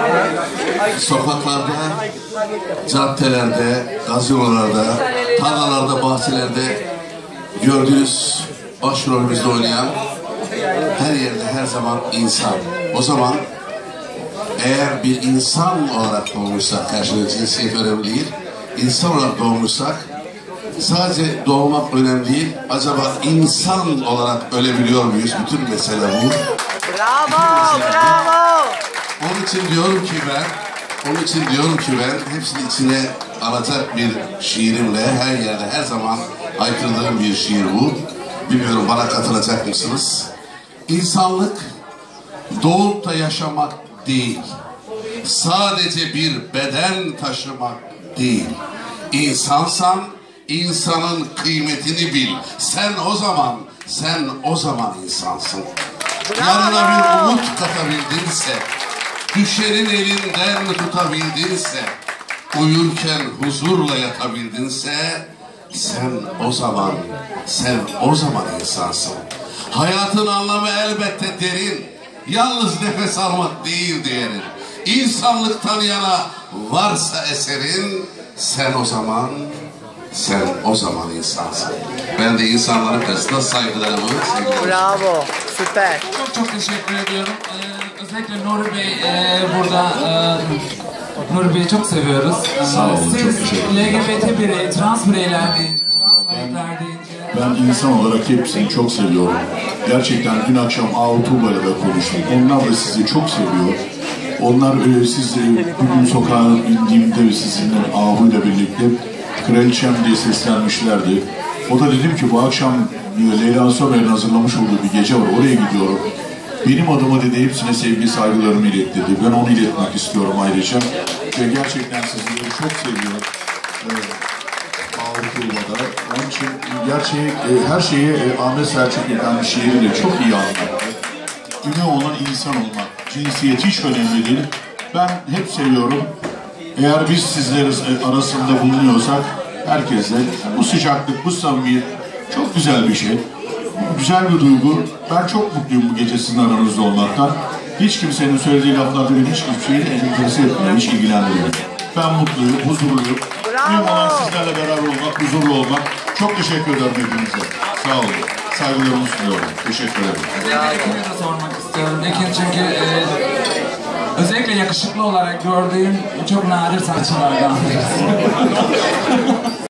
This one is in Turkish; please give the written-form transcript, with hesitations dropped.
Sokaklarda, caddelerde, gazinolarda, tarlalarda, bahçelerde gördüğünüz başrolümüzde oynayan her yerde her zaman insan. O zaman eğer bir insan olarak doğmuşsak, karşılığı cinsiyet önemli değil, insan olarak doğmuşsak sadece doğmak önemli değil, acaba insan olarak ölebiliyor muyuz? Bütün mesele bu. Bravo, bravo. Onun için diyorum ki ben hepsini içine alacak bir şiirimle her yerde her zaman haykırdığım bir şiir bu. Bilmiyorum, bana katılacak mısınız? İnsanlık doğup da yaşamak değil. Sadece bir beden taşımak değil. İnsansan insanın kıymetini bil. Sen o zaman insansın. Yarına bir umut katabildinse, düşenin elinden tutabildinse, uyurken huzurla yatabildinse, sen o zaman insansın. Hayatın anlamı elbette derin, yalnız nefes almak değil diyelim. İnsanlıktan yana varsa eserin, sen o zaman insansın. Ben de insanların karşısında saygılarımı seviyorum. Bravo, süper. Çok teşekkür ediyorum. Özellikle Nuri Bey burada, Nuri Bey'i çok seviyoruz. Sağ olun, siz çok teşekkür ederim. LGBT birey, trans bireyler deyince, Ben insan olarak hepsini çok seviyorum. Gerçekten dün akşam Tuğba'yla da konuştum. Onlar da sizi çok seviyor. Onlar siz bugün sokağa indiğimde sizinle Ahu'yla birlikte Kraliçem diye seslenmişlerdi. O da dedim ki bu akşam Leyla Somer'in hazırlamış olduğu bir gece var, oraya gidiyorum. Benim adıma dedi hepsine sevgi saygılarımı ilet dedi. Ben onu iletmek istiyorum ayrıca. Ve gerçekten sizleri çok seviyorum. Tuğba'da. Onun için gerçeği, her şeyi Ahmet Selçuk İlhan şiiriyle çok iyi anlattı. Ünlü olan insan olmak, cinsiyet hiç önemli değil. Ben hep seviyorum. Eğer biz sizlerin arasında bulunuyorsak herkesle bu sıcaklık, bu samimiyet çok güzel bir şey. Güzel bir duygu. Ben çok mutluyum bu gece sizin aranızda olmaktan. Hiç kimsenin söylediği laflar beni hiçbir şeyle enterese etmiyor, hiç ilgilenmiyor. Ben mutluyum, huzurluyum. Mühim olan sizlerle beraber olmak, huzurlu olmak. Çok teşekkür ederim hepinize. Sağ olun. Saygılarımı sunuyorum. Teşekkür ederim. Ekin'e de sormak istiyorum. Ekin çünkü özellikle yakışıklı olarak gördüğüm çok nadir sanatçılardan birisi.